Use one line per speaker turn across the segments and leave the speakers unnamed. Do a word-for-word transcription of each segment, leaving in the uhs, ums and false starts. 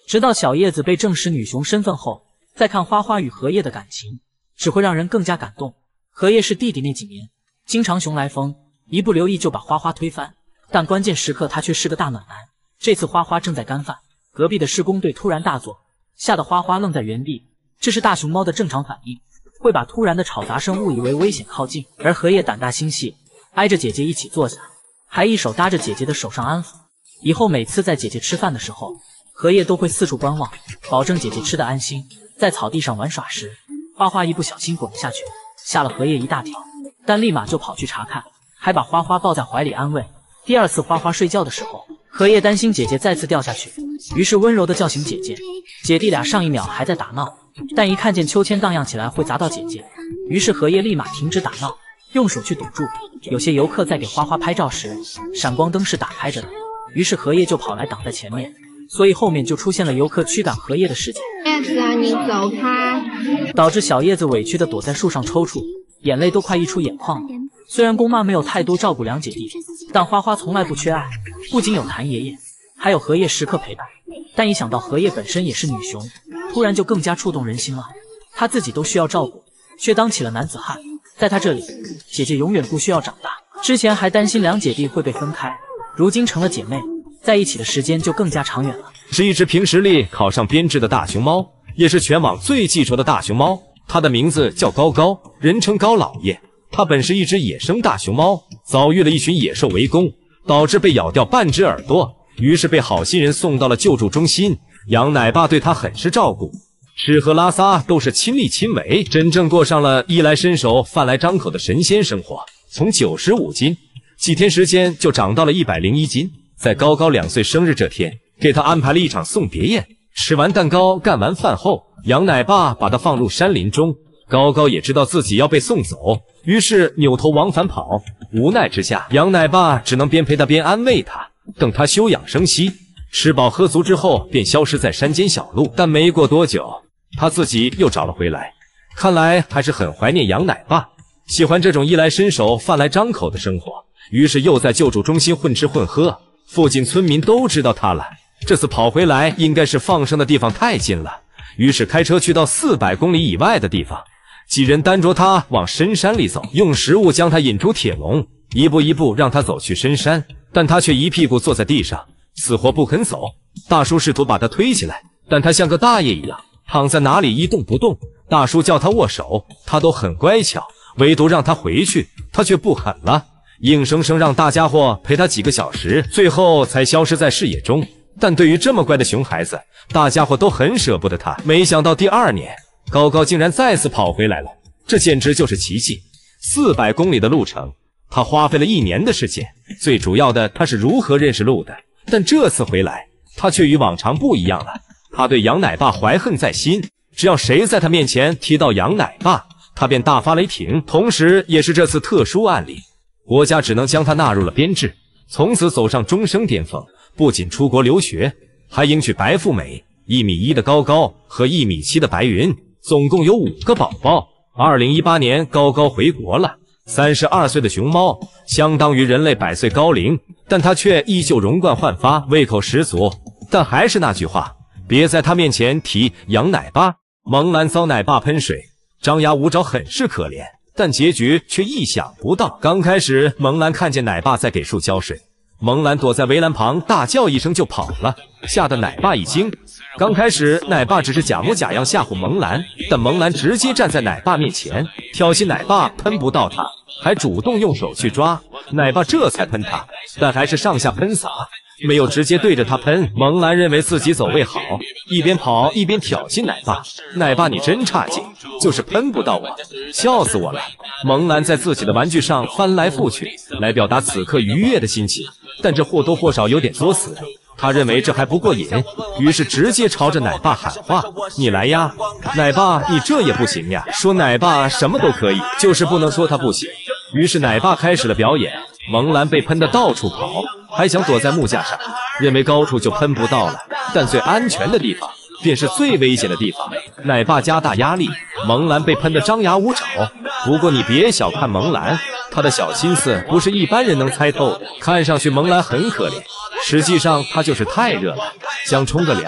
直到小叶子被证实女熊身份后，再看花花与荷叶的感情，只会让人更加感动。荷叶是弟弟那几年，经常熊来疯，一不留意就把花花推翻，但关键时刻他却是个大暖男。这次花花正在干饭，隔壁的施工队突然大作，吓得花花愣在原地。这是大熊猫的正常反应，会把突然的吵杂声误以为危险靠近。而荷叶胆大心细，挨着姐姐一起坐下，还一手搭着姐姐的手上安抚。以后每次在姐姐吃饭的时候，荷叶都会四处观望，保证姐姐吃得安心。在草地上玩耍时，花花一不小心滚了下去，吓了荷叶一大跳，但立马就跑去查看，还把花花抱在怀里安慰。第二次花花睡觉的时候，荷叶担心姐姐再次掉下去，于是温柔地叫醒姐姐。姐弟俩上一秒还在打闹，但一看见秋千荡漾起来会砸到姐姐，于是荷叶立马停止打闹，用手去堵住。有些游客在给花花拍照时，闪光灯是打开着的，于是荷叶就跑来挡在前面，所以后面就出现了游客驱赶荷叶的事件。
叶子啊，你走开！
导致小叶子委屈地躲在树上抽搐，眼泪都快溢出眼眶了。虽然公妈没有太多照顾两姐弟，但花花从来不缺爱，不仅有谭爷爷，还有荷叶时刻陪伴。但一想到荷叶本身也是女熊，突然就更加触动人心了。她自己都需要照顾，却当起了男子汉。在她这里，姐姐永远不需要长大。之前还担心两姐弟会被分开，如今成了姐妹，在一起的时间就更加长远了。
是一只凭实力考上编制的大熊猫，也是全网最记仇的大熊猫。它的名字叫高高，人称高老爷。它本是一只野生大熊猫，遭遇了一群野兽围攻，导致被咬掉半只耳朵，于是被好心人送到了救助中心。羊奶爸对它很是照顾，吃喝拉撒都是亲力亲为，真正过上了衣来伸手饭来张口的神仙生活。从九十五斤几天时间就长到了一百零一斤。在高高两岁生日这天，给他安排了一场送别宴。吃完蛋糕干完饭后，羊奶爸把他放入山林中。高高也知道自己要被送走，于是扭头往返跑。无奈之下，羊奶爸只能边陪他边安慰他，等他休养生息。吃饱喝足之后，便消失在山间小路。但没过多久，他自己又找了回来，看来还是很怀念羊奶爸，喜欢这种衣来伸手饭来张口的生活，于是又在救助中心混吃混喝。附近村民都知道他了，这次跑回来应该是放生的地方太近了，于是开车去到四百公里以外的地方。几人单着他往深山里走，用食物将他引出铁笼，一步一步让他走去深山，但他却一屁股坐在地上，死活不肯走。大叔试图把他推起来，但他像个大爷一样躺在哪里一动不动。大叔叫他握手，他都很乖巧，唯独让他回去，他却不肯了，硬生生让大家伙陪他几个小时，最后才消失在视野中。但对于这么乖的熊孩子，大家伙都很舍不得他。没想到第二年，高高竟然再次跑回来了，这简直就是奇迹。四百公里的路程，他花费了一年的时间。最主要的，他是如何认识路的。但这次回来，他却与往常不一样了。他对羊奶爸怀恨在心，只要谁在他面前提到羊奶爸，他便大发雷霆。同时，也是这次特殊案例，国家只能将他纳入了编制，从此走上终生巅峰。不仅出国留学，还迎娶白富美。一米一的高高和一米七的白云，总共有五个宝宝。二零一八年，高高回国了。三十二岁的熊猫，相当于人类百岁高龄，但它却依旧容冠焕发，胃口十足。但还是那句话，别在他面前提羊奶爸。萌兰遭奶爸喷水，张牙舞爪，很是可怜，但结局却意想不到。刚开始，萌兰看见奶爸在给树浇水，萌兰躲在围栏旁大叫一声就跑了，吓得奶爸一惊。刚开始奶爸只是假模假样吓唬萌兰，但萌兰直接站在奶爸面前挑衅奶爸喷不到他，还主动用手去抓奶爸，这才喷他，但还是上下喷洒，没有直接对着他喷。萌兰认为自己走位好，一边跑一边挑衅奶爸，奶爸你真差劲，就是喷不到我，笑死我了。萌兰在自己的玩具上翻来覆去，来表达此刻愉悦的心情，但这或多或少有点作死。他认为这还不过瘾，于是直接朝着奶爸喊话：你来呀，奶爸你这也不行呀。说奶爸什么都可以，就是不能说他不行。于是奶爸开始了表演，萌兰被喷得到处跑，还想躲在木架上，认为高处就喷不到了，但最安全的地方便是最危险的地方。奶爸加大压力，萌兰被喷得张牙舞爪。不过你别小看萌兰，她的小心思不是一般人能猜透的。看上去萌兰很可怜，实际上她就是太热了，想冲个凉，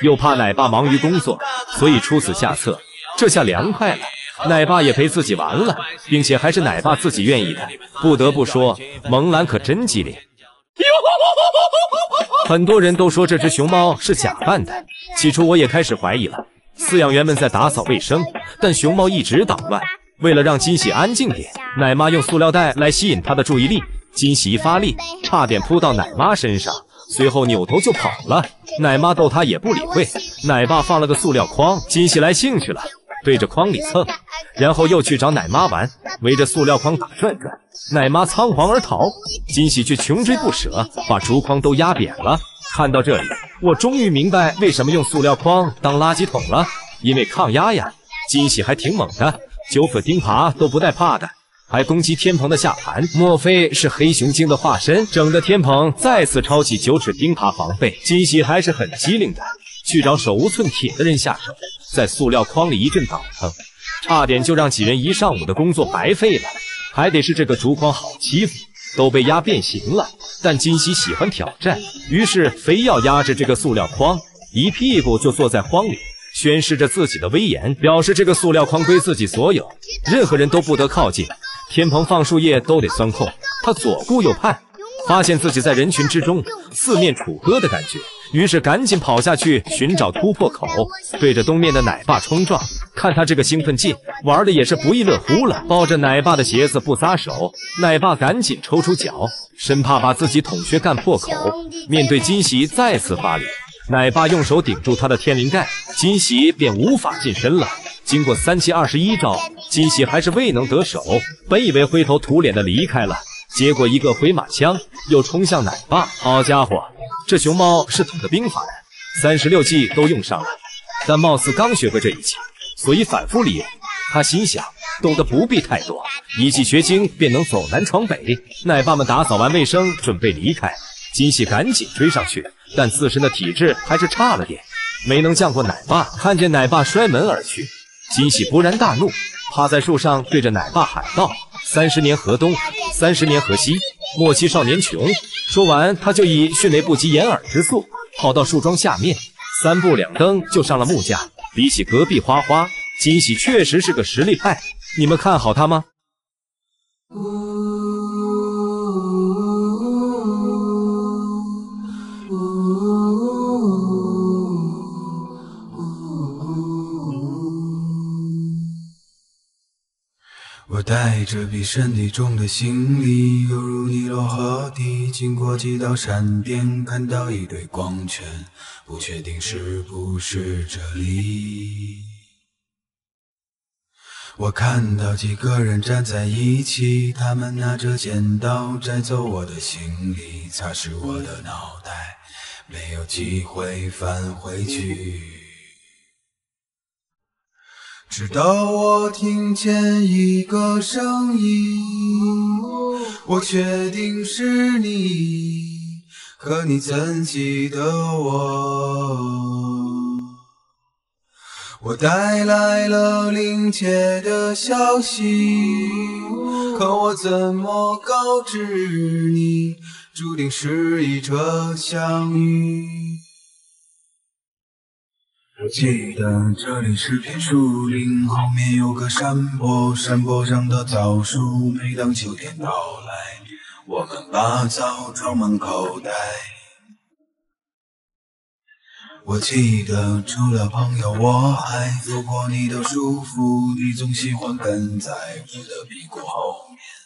又怕奶爸忙于工作，所以出此下策。这下凉快了，奶爸也陪自己玩了，并且还是奶爸自己愿意的。不得不说，萌兰可真机灵。很多人都说这只熊猫是假扮的，起初我也开始怀疑了。饲养员们在打扫卫生，但熊猫一直捣乱。为了让金喜安静点，奶妈用塑料袋来吸引她的注意力。金喜一发力，差点扑到奶妈身上，随后扭头就跑了。奶妈逗他也不理会。奶爸放了个塑料筐，金喜来兴趣了，对着筐里蹭，然后又去找奶妈玩，围着塑料筐打转转。奶妈仓皇而逃，金喜却穷追不舍，把竹筐都压扁了。看到这里，我终于明白为什么用塑料筐当垃圾桶了，因为抗压呀。金喜还挺猛的，九齿钉耙都不带怕的，还攻击天蓬的下盘，莫非是黑熊精的化身？整的天蓬再次抄起九齿钉耙防备。金喜还是很机灵的，去找手无寸铁的人下手，在塑料筐里一阵倒腾，差点就让几人一上午的工作白费了。还得是这个竹筐好欺负，都被压变形了。但金喜喜欢挑战，于是非要压着这个塑料筐，一屁股就坐在筐里，宣示着自己的威严，表示这个塑料筐归自己所有，任何人都不得靠近。天蓬放树叶都得钻空，他左顾右盼，发现自己在人群之中四面楚歌的感觉，于是赶紧跑下去寻找突破口，对着东面的奶爸冲撞。看他这个兴奋劲，玩的也是不亦乐乎了，抱着奶爸的鞋子不撒手。奶爸赶紧抽出脚，生怕把自己桶穴干破口。面对金喜再次发力，奶爸用手顶住他的天灵盖，金喜便无法近身了。经过三七二十一招，金喜还是未能得手，本以为灰头土脸的离开了，结果一个回马枪又冲向奶爸。好家伙，这熊猫是懂得兵法的，三十六计都用上了，但貌似刚学会这一计，所以反复利用。他心想，懂得不必太多，一计学精便能走南闯北。奶爸们打扫完卫生准备离开，金喜赶紧追上去，但自身的体质还是差了点，没能降过奶爸。看见奶爸摔门而去，金喜勃然大怒，趴在树上对着奶爸喊道：三十年河东，三十年河西，莫欺少年穷。说完，他就以迅雷不及掩耳之速跑到树桩下面，三步两蹬就上了木架。比起隔壁花花，金喜确实是个实力派，你们看好他吗？
我带着比身体重的行李，犹如尼罗河底，经过几道闪电，看到一堆光圈，不确定是不是这里。我看到几个人站在一起，他们拿着剪刀摘走我的行李，擦拭我的脑袋，没有机会返回去。直到我听见一个声音，我确定是你，可你怎记得我？我带来了临切的消息，可我怎么告知你，注定是一场相遇。我记得这里是片树林，后面有个山坡，山坡上的枣树，每当秋天到来，我们把枣装满口袋。我记得除了朋友，我还做过你的叔父，你总喜欢跟在我的屁股后面。